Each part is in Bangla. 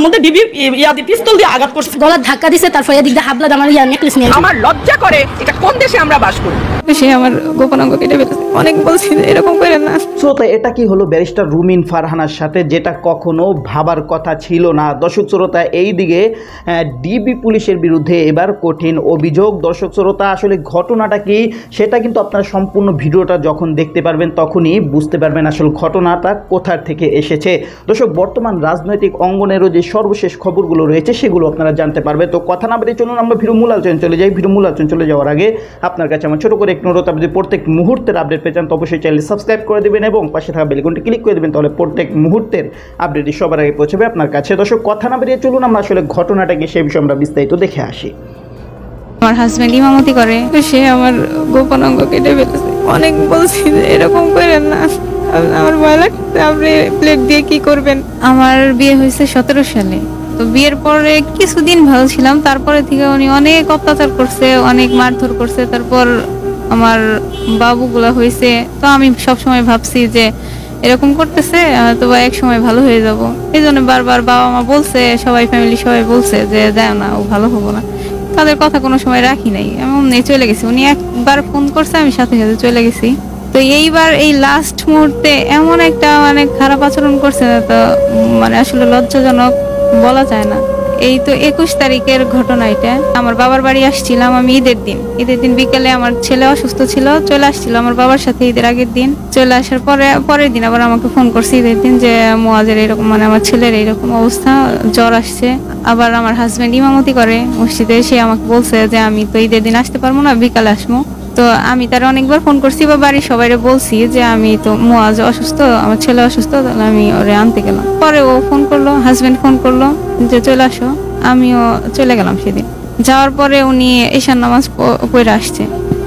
মধ্যে ডিবি পিস্তল দিয়ে আঘাত করছে, গলার ধাক্কা দিছে, তারপর এদিক দিয়ে হাবলা আমার নেকলেস নিয়ে। আমার লজ্জা করে, এটা কোন দেশে আমরা বাস করি। সে আমার গোপন অঙ্গ কেটে ফেলেছে, অনেক বলছি এরকম করেন না। শ্রোতা, এটা কি হলো ব্যারিস্টার রুমিন ফারহানার সাথে, যেটা কখনো ভাবার কথা ছিল না। দর্শক শ্রোতা, এই দিকে ডিবি পুলিশের বিরুদ্ধে এবার কঠিন অভিযোগ। দর্শক শ্রোতা, আসলে ঘটনাটা কি সেটা কিন্তু আপনারা সম্পূর্ণ ভিডিওটা যখন দেখতে পারবেন তখনই বুঝতে পারবেন আসলে ঘটনাটা কোথা থেকে এসেছে। দর্শক, বর্তমান রাজনৈতিক অঙ্গনেরও যে সর্বশেষ খবরগুলো রয়েছে সেগুলো আপনারা জানতে পারবেন। তো কথা না বেরিয়ে চলুন আমরা ভিডিও মূল আলোচনা চলে যাই। ভিডিও মূল আলোচনা চলে যাওয়ার আগে আপনার কাছে আমার ছোট করে এক অনুরোধ, আপনি যদি প্রত্যেক মুহূর্তের আপডেট পেয়ে চান তো অবশ্যই চ্যানেল সাবস্ক্রাইব করে দেবেন এবং পাশে থাকা বেল আইকনটি ক্লিক করে দেবেন, তাহলে প্রত্যেক মুহূর্তের আপডেটই সবার আগে পৌঁছবে আপনার কাছে। দর্শক, কথা না বেরিয়ে চলুন আমরা আসলে ঘটনাটা কি সেই বিষয়ে আমরা বিস্তারিত দেখে আসি। আমার হাজবেন্ড ইমামতি করে, সে আমার গোপন অঙ্গ কেটে ফেলেছে, অনেক বলছি এরকম করেন না, আমার ভয় লাগছে, আপনি প্লেট দিয়ে কি করবেন। আমার বিয়ে হয়েছে 17 সালে। তো বিয়ের পরে কিছুদিন ভালো ছিলাম, তারপরে থেকে উনি অনেক অত্যাচার করছে, অনেক মারধর করছে। তারপর আমার বাবুগুলা হয়েছে, তো আমি সবসময় ভাবছি যে এরকম করতেছে তো এক সময় ভালো হয়ে যাব। এই জন্য বারবার বাবা মা বলছে, সবাই ফ্যামিলি সবাই বলছে যে যাও না, ও ভালো হবো না। তাদের কথা কোনো সময় রাখি নাই, এমন চলে গেছি। উনি একবার ফোন করছে, আমি সাথে সাথে চলে গেছি। তো এইবার এই লাস্ট মুহূর্তে এমন একটা মানে খারাপ আচরণ করছে, তো মানে আসলে লজ্জাজনক বলা যায় না। এই তো 21 তারিখের ঘটনা এটা। আমার বাবার বাড়ি আসছিলাম আমি ঈদের দিন বিকেলে, আমার ছেলে অসুস্থ ছিল, চলে আসছিল আমার বাবার সাথে ঈদের আগের দিন। চলে আসার পরের দিন আবার আমাকে ফোন করছে ঈদের দিন যে মুয়াজের এরকম, মানে আমার ছেলের এরকম অবস্থা, জ্বর আসছে। আবার আমার হাজবেন্ড ইমামতি করে মসজিদে, সে আমাকে বলছে যে আমি তো ঈদের দিন আসতে পারবো না, বিকালে আসবো। তো আমি তার অনেকবার ফোন করছি বা বাড়ির সবাই বলছি যে আমি তো মুয়াজ অসুস্থ, আমার ছেলে অসুস্থ, তাহলে আমি ওরে আনতে গেলাম। পরে ও ফোন করলো, হাজবেন্ড ফোন করলো যে চলে আসো, আমিও চলে গেলাম। সেদিন যাওয়ার পরে উনি ঈশান নামাজ পড়ে আসছে,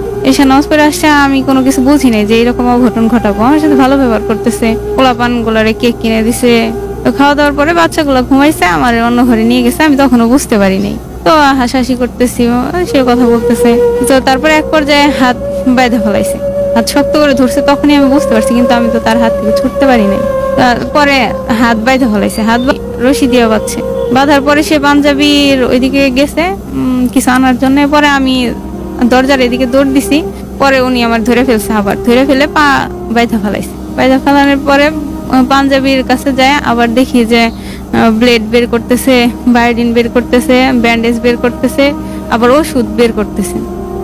আমি কোনো কিছু বুঝি নাই যে এরকম অঘটন ঘটাবো। আমার সাথে ভালো ব্যবহার করতেছে, পোলাপান গুলারে কেক কিনে দিছে। তো খাওয়া দাওয়ার পরে বাচ্চাগুলো ঘুমাইছে, আমার অন্য ঘরে নিয়ে গেছে, আমি তখনও বুঝতে পারি নাই। তো হাসাহাসি করতেছি, সে কথা বলতেছে। তো তারপরে এক পর্যায়ে হাত বাইধে ফেলাইছে, হাত শক্ত করে ধরছে, তখনই আমি বুঝতে পারছি, কিন্তু আমি তো তার হাত থেকে ছুটতে পারি নাই। পরে হাত বাইধে ফেলাইছে, হাত রশি দিয়ে বাঁধছে। বাঁধার পরে সে পাঞ্জাবির ওইদিকে গেছে কিছু আনার জন্য। পরে আমি দরজার এদিকে দৌড় দিছি, পরে উনি আমার ধরে ফেলছে, আবার ধরে ফেলে পা বাইধা ফেলাইছে। বাইধা ফেলানোর পরে পাঞ্জাবির কাছে যায়, আবার দেখি যে ব্লেড বের করতেছে, বায়োডিন বের করতেছে, ব্যান্ডেজ বের করতেছে, আবার ওষুধ বের করতেছে।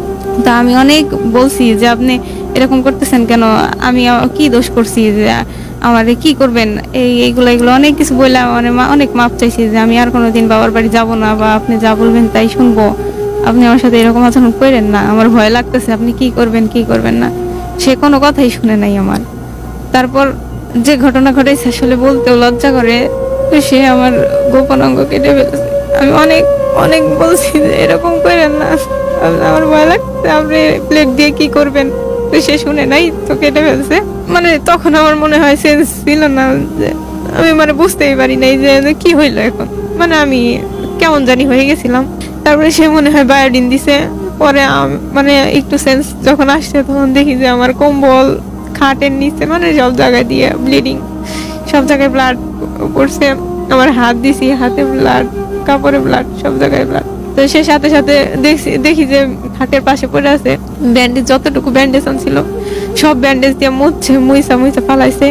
তা আমি অনেক বলছি যে আপনি এরকম করতেছেন কেন, আমি কি দোষ করছি যে আমারে কি করবেন, এইগুলো অনেক কিছু বললাম। মানে অনেক মাপ চাইছি যে আমি আর কোনোদিন বাবার বাড়ি যাব না, বা আপনি যা বলবেন তাই শুনবো, আপনি আমার সাথে এরকম আচরণ করেন না, আমার ভয় লাগতেছে, আপনি কি করবেন না। সে কোনো কথাই শুনে নাই আমার। তারপর যে ঘটনা ঘটেছে আসলে বলতেও লজ্জা করে, সে আমার গোপন অঙ্গ কেটে ফেলেছে। আমি অনেক বলছি যে এরকম করেন না, আমার ভয় লাগছে, আপনি প্লেট দিয়ে কি করবেন। তো সে শুনে নাই, তো কেটে ফেলছে। মানে তখন আমার মনে হয় সেন্স ছিল না, যে আমি মানে বুঝতেই পারি নাই যে কি হইলো এখন, মানে আমি কেমন জানি হয়ে গেছিলাম। তারপরে সে মনে হয় বায়োডিন দিছে। পরে মানে একটু সেন্স যখন আসছে তখন দেখি যে আমার কম্বল, খাটের নিচে, মানে সব জায়গায় দিয়ে ব্লিডিং, সব জায়গায় ব্লাড পড়ছে। আমার হাত দিছি, হাতে ব্লাড, কাপড়ে ব্লাড, সব জায়গায় ব্লাড। তো সে সাথে সাথে দেখি যে হাতের পাশে পড়ে আছে ব্যান্ডেজ, যতটুকু ব্যান্ডেজ ছিল সব ব্যান্ডেজ দিয়ে মুইসা ফালাইছে,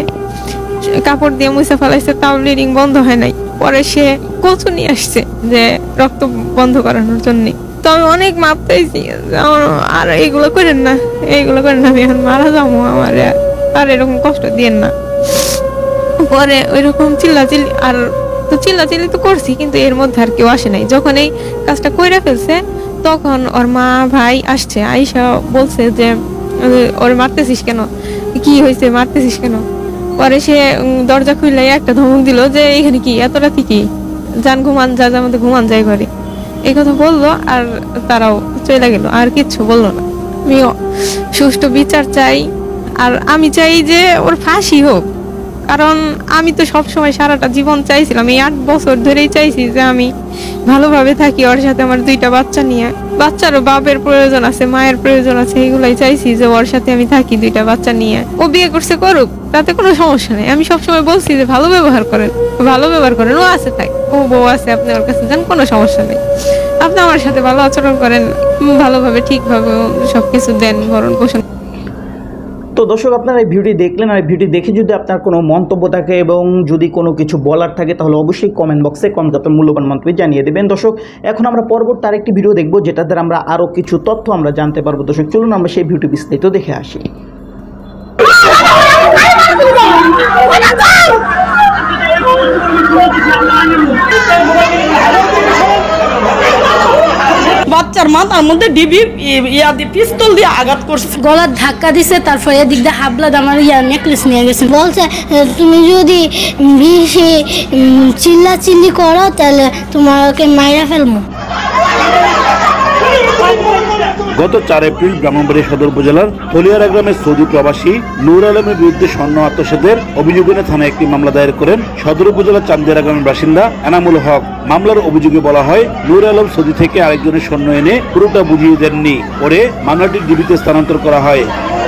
কাপড় দিয়ে মুইসা ফালাইছে, তাও ব্লিডিং বন্ধ হয় নাই। পরে সে কচু নিয়ে আসছে যে রক্ত বন্ধ করানোর জন্য। তো আমি অনেক মাপ পাইছি, আর এইগুলো করেন না, আমি এখন মারা যাবো, আমার আর এরকম কষ্ট দিয়েন না। পরে ওইরকম চিল্লাচিল্লি, আর তো চিল্লাচিল্লি তো করছি, কিন্তু এর মধ্যে আর কেউ আসে নাই। যখন এই কাজটা কইরা ফেলছে তখন ওর মা ভাই আসছে, আইসা বলছে যে ওর মারতেছিস কেন, কি হয়েছে, মারতেছিস কেন। পরে সে দরজা খুললে একটা ধমক দিল যে এখানে কি এত রাতি, কি যান ঘুমান, যা মধ্যে ঘুমান যায় ঘরে, এই কথা বললো। আর তারাও চলে গেল, আর কিচ্ছু বললো না। আমিও সুষ্ঠু বিচার চাই, আর আমি চাই যে ওর ফাঁসি হোক। কারণ আমি তো সবসময় সারাটা জীবন চাইছিলাম, এই 8 বছর ধরেই চাইছি যে আমি ভালোভাবে থাকি ওর সাথে, আমার 2টা বাচ্চা নিয়ে। বাচ্চার বাপের প্রয়োজন আছে, মায়ের প্রয়োজন আছে, এগুলাই চাইছি যে ওর সাথে আমি থাকি, 2টা বাচ্চা নিয়ে। ও বিয়ে করছে, করুক, তাতে কোনো সমস্যা নেই। আমি সবসময় বলছি যে ভালো ব্যবহার করেন, ও আছে থাক, ও বউ আছে, আপনি ওর কাছে যান, কোনো সমস্যা নেই। আপনি আমার সাথে ভালো আচরণ করেন, ভালোভাবে ঠিকভাবে সবকিছু দেন, ভরণ পোষণ। তো দর্শক, আপনারা এই ভিডিওটি দেখলেন, আর এই ভিডিওটি দেখে যদি আপনার কোনো মন্তব্য থাকে এবং যদি কোনো কিছু বলার থাকে তাহলে অবশ্যই কমেন্ট বক্সে আপনার মূল্যবান মন্তব্য জানিয়ে দেবেন। দর্শক, এখন আমরা পরবর্তী আরেকটি ভিডিও দেখব, যেটা দ্বারা আমরা আরও কিছু তথ্য আমরা জানতে পারবো। দর্শক, চলুন আমরা সেই ভিডিওটি বিস্তারিত দেখে আসি। বাচ্চার মাথার মধ্যে ডিবি পিস্তল দিয়ে আঘাত করছে, গলার ধাক্কা দিছে, তারপরে এদিক দিয়ে হাবলা আমার নেকলেস নিয়ে গেছে। বলছে তুমি যদি বেশি চিল্লাচিল্লি করো তাহলে তোমাকে মাইরা ফেলবো। গত 4 এপ্রিল ব্রাহ্মণবাড়িয়া সদর উপজেলার হলিয়ারা গ্রামের সৌদি প্রবাসী নূর আলমের বিরুদ্ধে স্বর্ণ আত্মসাতের অভিযোগে থানায় একটি মামলা দায়ের করেন সদর উপজেলার চান্দিয়ারা গ্রামের বাসিন্দা এনামুল হক। মামলার অভিযোগে বলা হয়, নূর আলম সৌদি থেকে আরেকজনের স্বর্ণ এনে পুরোটা বুঝিয়ে দেননি, পরে মামলাটি ডিবিতে স্থানান্তর করা হয়।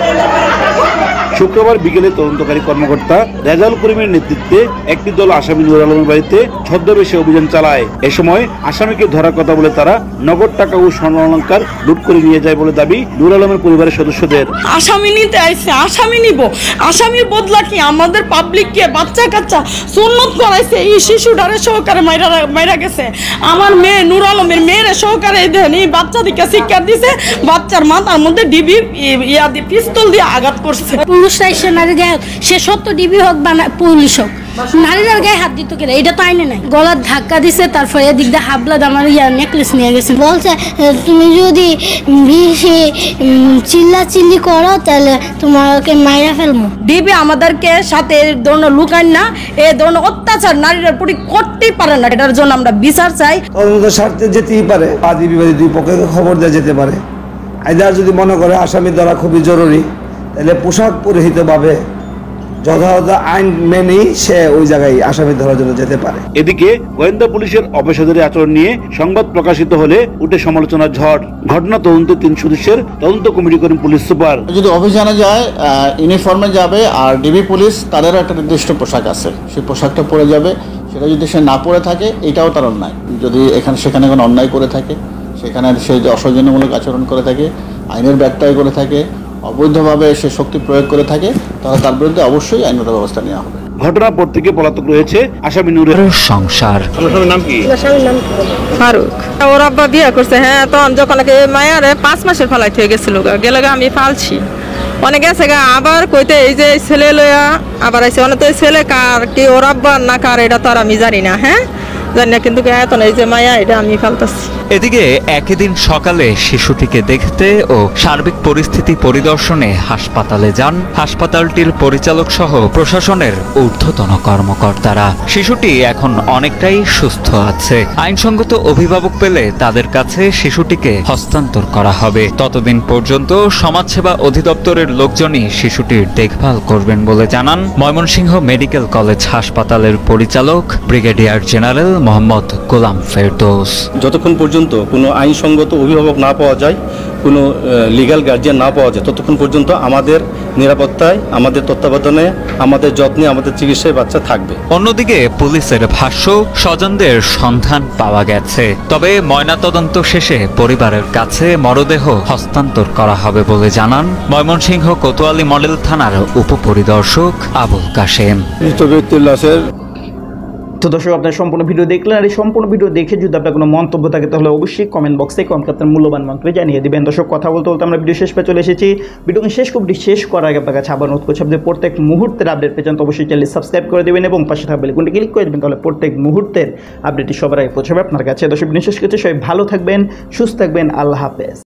শুক্রবার বিকেলে তদন্তকারী কর্মকর্তা রেজাউল করিমের নেতৃত্বে একটি দল আসামি নূর আলমের বাড়িতে ছদ্মবেশে অভিযান চালায়। এ সময় আসামিকে ধরার কথা বলে তারা নগদ টাকা ও স্বর্ণ অলংকার লুট করে নিয়ে যায় বলে দাবি নূর আলমের পরিবারের সদস্যদের। আসামি নিতে আইছে, আসামি নিব, আসামির বদলা কি আমাদের পাবলিককে বাচ্চা কাচ্চা সুন্নত করাইছে, এই শিশুটারে সহকারে মাইরা গেছে। আমার মেয়ে নূর আলমের মেয়েরে সহকারে দেন এই বাচ্চা দিকে শিক্ষা দিছে, বাচ্চার মাথার মধ্যে ডিবি পিস্তল দিয়ে আঘাত করছে। পুরুষরা এসে নারী গায়ে, সে 70 ডিবি হোক বা পুলিশ হোক, নারীরা গায়ে হাত দিত কেন, এটা তো আইনে নাই। গলার ধাক্কা দিছে, তারপরে এদিক দিয়ে হাবলা আমার নেকলেস নিয়ে গেছে। বলছে তুমি যদি বেশি চিল্লাচিল্লি করো তাহলে তোমাকে মাইরা ফেলবো। ডিবি আমাদেরকে সাথে এই ধরনের লুকান না, এই ধরনের অত্যাচার নারীর প্রতি করতেই পারে না। এটার জন্য আমরা বিচার চাই। তদন্তের স্বার্থে যেতেই পারে, বাদী বিবাদী 2 পক্ষকে খবর দেওয়া যেতে পারে। আইদার যদি মনে করে আসামি ধরা খুবই জরুরি, তাহলে পোশাক পরিহিতভাবে যথাযথ আইন মেনেই সে ওই জায়গায় আসামি ধরার জন্য যেতে পারে। এদিকে গোয়েন্দা পুলিশের অপেশাদারী আচরণ নিয়ে সংবাদ প্রকাশিত হলে উঠে সমালোচনার ঝড়। ঘটনা তদন্তে 3 সদস্যের তদন্ত কমিটি করেন পুলিশ সুপার। যদি অভিযানে যায় ইউনিফর্মে যাবে, আর ডিবি পুলিশ তাদেরও একটা নির্দিষ্ট পোশাক আছে, সেই পোশাকটা পরে যাবে। সেটা যদি সে না পরে থাকে এটাও তার অন্যায়। যদি সেখানে কোনো অন্যায় করে থাকে, সেখানে সে অসৌজন্যমূলক আচরণ করে থাকে, আইনের ব্যত্যয় করে থাকে, অবৈধভাবে সে শক্তি প্রয়োগ করে থাকে, তাহলে তার বিরুদ্ধে অবশ্যই আইনগত ব্যবস্থা নেওয়া হবে। ঘটনার পর থেকে পলাতক রয়েছে আসামি নূরের সংসার। নাম কি? ফারুক। ওর আব্বা বিয়ে করছে, হ্যাঁ, তখন যখন মায়ারে 5 মাসের ফলাইতে হয়ে গেছিল, গেলে আমি ফালছি অনেক গেছে গা। আবার কইতে এই যে ছেলে লইয়া আবার আইসে, অনেক ছেলে কার কি ওর আব্বা না কার এটা তো আর আমি জানি না, হ্যাঁ জানি না, কিন্তু এখন এই যে মায়া এটা আমি ফালতাছি। এদিকে একই দিন সকালে শিশুটিকে দেখতে ও সার্বিক পরিস্থিতি পরিদর্শনে হাসপাতালে যান হাসপাতালটির পরিচালক সহ প্রশাসনের ঊর্ধ্বতন কর্মকর্তারা। শিশুটি এখন অনেকটাই সুস্থ আছে। আইনসঙ্গত অভিভাবক পেলে তাদের কাছে শিশুটিকে হস্তান্তর করা হবে। ততদিন পর্যন্ত সমাজসেবা অধিদপ্তরের লোকজনই শিশুটির দেখভাল করবেন বলে জানান ময়মনসিংহ মেডিকেল কলেজ হাসপাতালের পরিচালক ব্রিগেডিয়ার জেনারেল মোহাম্মদ গোলাম ফেরদৌস। যতক্ষণ পর্যন্ত কোনো আইনসঙ্গত অভিভাবক না পাওয়া যায়, কোনো লিগ্যাল গার্জিয়ান না পাওয়া যায়, ততক্ষণ পর্যন্ত আমাদের নিরাপত্তায়, আমাদের তত্ত্বাবধানে, আমাদের যত্নে, আমাদের চিকিৎসায় বাচ্চা থাকবে। অন্যদিকে পুলিশের ভাষ্য, স্বজনদের সন্ধান পাওয়া গেছে, তবে ময়নাতদন্ত শেষে পরিবারের কাছে মরদেহ হস্তান্তর করা হবে বলে জানান ময়মনসিংহ কোতোয়ালি মডেল থানার উপপরিদর্শক আবুল কাশেম। মৃত ব্যক্তির লাশের তো দর্শক, আপনার সম্পূর্ণ ভিডিও দেখলেন, আর এই সম্পূর্ণ ভিডিও দেখে যদি আপনার কোনো মন্তব্য থাকে তাহলে অবশ্যই কমেন্ট বক্সে আপনার মূল্যবান মন্তব্য জানিয়ে দিবেন। দর্শক, কথা বলতে বলতে আমরা ভিডিও শেষ পেয়ে চলে এসেছি। ভিডিওকে শেষ করার আগে আপনার কাছে আবার অনুরোধ করছি, আপনাদের প্রত্যেক মুহূর্তের আপডেট পেয়ে তো অবশ্যই চ্যানেল সাবস্ক্রাইব করে দেবেন এবং পাশে থাকবে কোনটি ক্লিক করে দেবেন, তাহলে প্রত্যেক মুহূর্তের আপডেটটি সবার আগে পৌঁছাবে আপনার কাছে। দর্শক, ভিডিও শেষ করতে সবাই ভালো থাকবেন, সুস্থ থাকবেন, আল্লাহ হাফেজ।